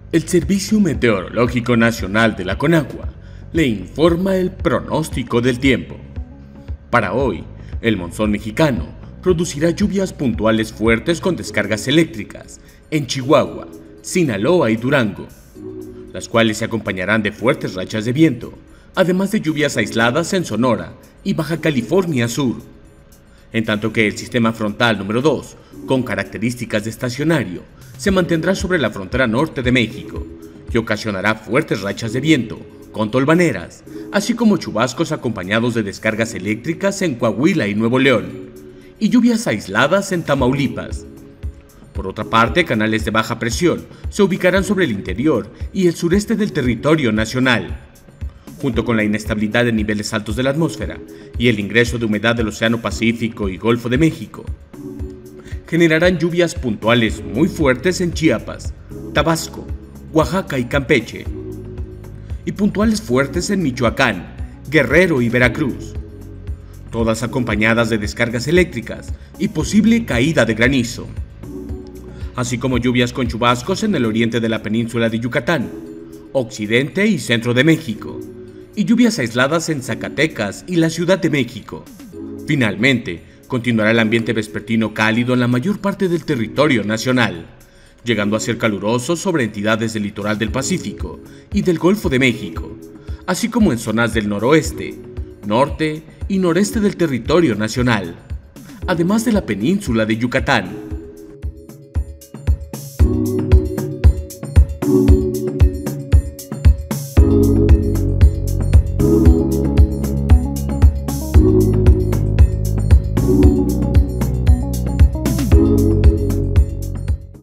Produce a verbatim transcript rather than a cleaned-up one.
El Servicio Meteorológico Nacional de la CONAGUA le informa el pronóstico del tiempo. Para hoy, el monzón mexicano producirá lluvias puntuales fuertes con descargas eléctricas en Chihuahua, Sinaloa y Durango, las cuales se acompañarán de fuertes rachas de viento, además de lluvias aisladas en Sonora y Baja California Sur. En tanto que el sistema frontal número dos, con características de estacionario, se mantendrá sobre la frontera norte de México, que ocasionará fuertes rachas de viento, con tolvaneras, así como chubascos acompañados de descargas eléctricas en Coahuila y Nuevo León, y lluvias aisladas en Tamaulipas. Por otra parte, canales de baja presión se ubicarán sobre el interior y el sureste del territorio nacional, junto con la inestabilidad de niveles altos de la atmósfera y el ingreso de humedad del Océano Pacífico y Golfo de México. Generarán lluvias puntuales muy fuertes en Chiapas, Tabasco, Oaxaca y Campeche, y puntuales fuertes en Michoacán, Guerrero y Veracruz, todas acompañadas de descargas eléctricas y posible caída de granizo, así como lluvias con chubascos en el oriente de la península de Yucatán, occidente y centro de México, y lluvias aisladas en Zacatecas y la Ciudad de México. Finalmente, continuará el ambiente vespertino cálido en la mayor parte del territorio nacional, llegando a ser caluroso sobre entidades del litoral del Pacífico y del Golfo de México, así como en zonas del noroeste, norte y noreste del territorio nacional, además de la península de Yucatán.